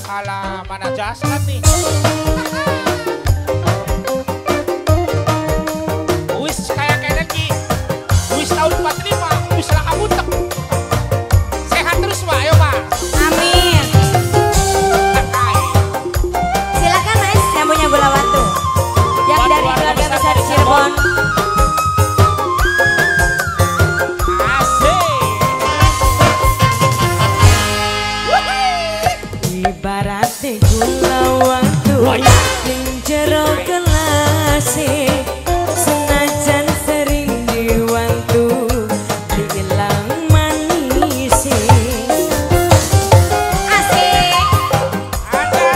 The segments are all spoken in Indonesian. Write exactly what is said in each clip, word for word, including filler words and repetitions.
Alah, mana jasad nih? Wis kayak kayak Ki. Wis tahun empat puluh lima, wis lah kabutek. Sehat terus Pak, ayo Pak. Amin. Silakan Mas, yang punya gula batu. Yang dari keluarga besar Cirebon. Ibaratnya gula waktu sing jero kelase, senajan sering diwantu diilang manise. Asik. Ada.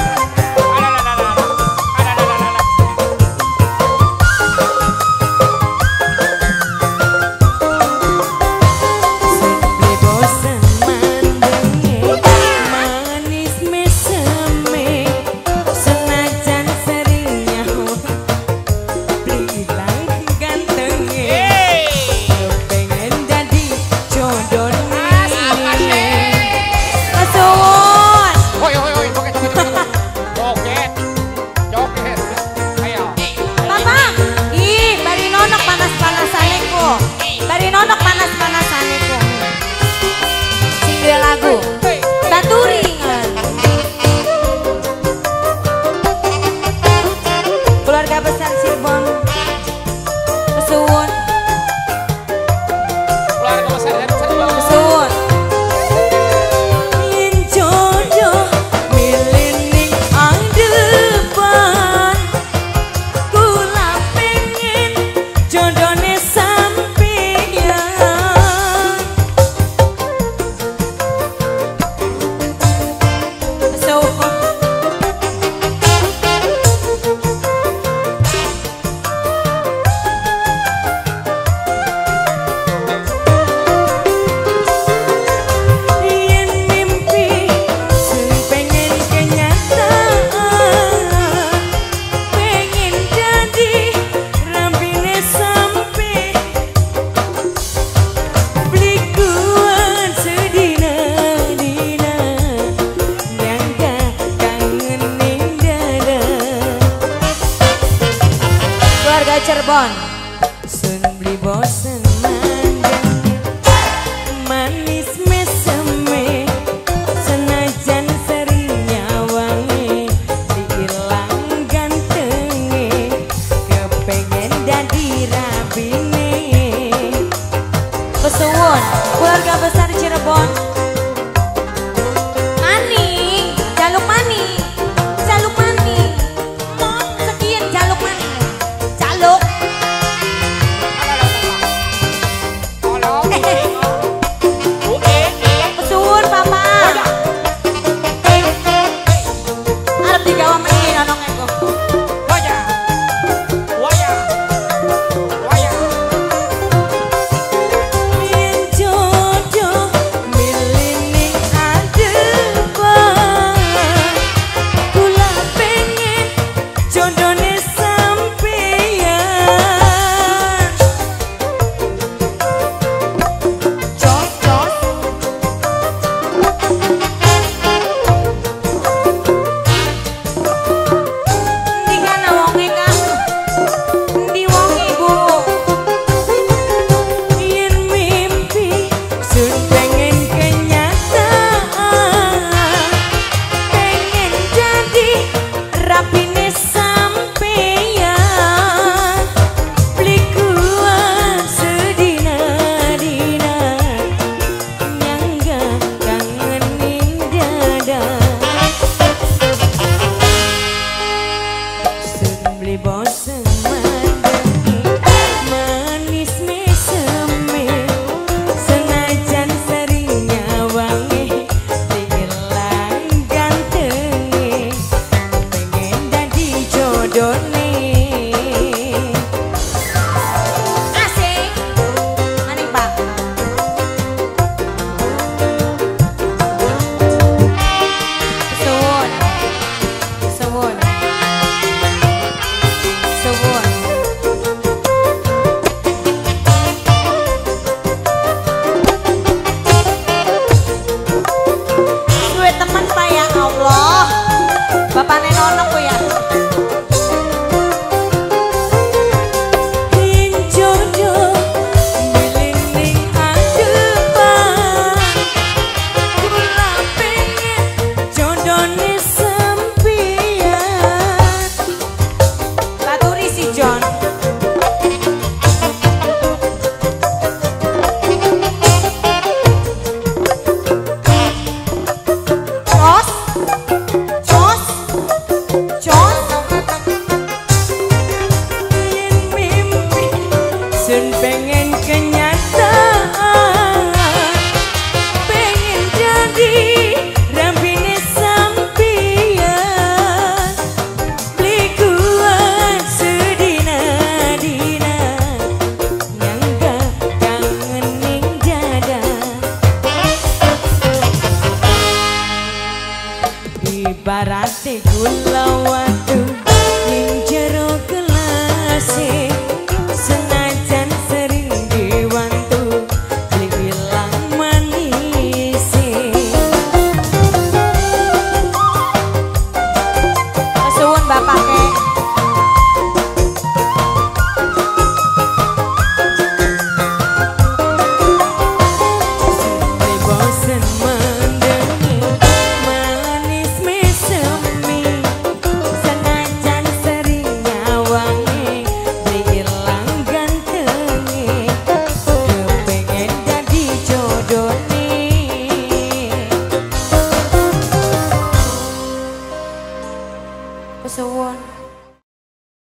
Sampai bosan mandenge manis meseme, senajan sering nyawa bilang gantenge. Pengen jadi jodohnya. Kesuwun. Woi woi woi, joget joget joget. Joget. Joget. Ayo. Papa. Ih, bari nonok panas-panasanku. Bari nonok panas-panasanku. Sing dua lagu. Baturingan. Keluarga besar Cirebon. Kesuwun. Keluarga besar dari Cirebon. Kesuwun. Yen jodoh milih ning depan, kula pengen jodohne sampeyan. Kesuwun. Yen mimpi sing pengen kenyataan, pengen jadi rampine sampe beli kuat sedina-dina, nyangka kangen ning dada. Keluarga Cirebon. Sun beli bosen mandang manis meseme, senajan sering nyawange diilang gantenge, kepengen dadi rabine. Kesuwun. Keluarga besar Cirebon. Mani, jaluk mani. Jaluk mani. Mong sekian jaluk mani. Jaluk. Ibarate gula watu ning jero gelase